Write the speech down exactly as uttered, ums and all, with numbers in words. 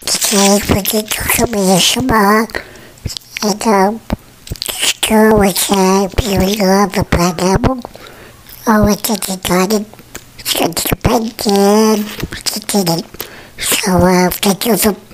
детей будет, чтобы я сама это что вот я привела в программу, а вот эти данные, что компания, что слова в таких